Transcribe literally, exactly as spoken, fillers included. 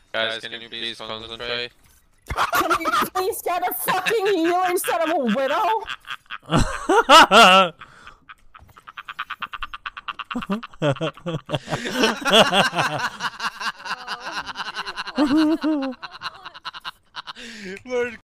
Guys, can you please concentrate? Can you please get a fucking healer instead of a widow? We're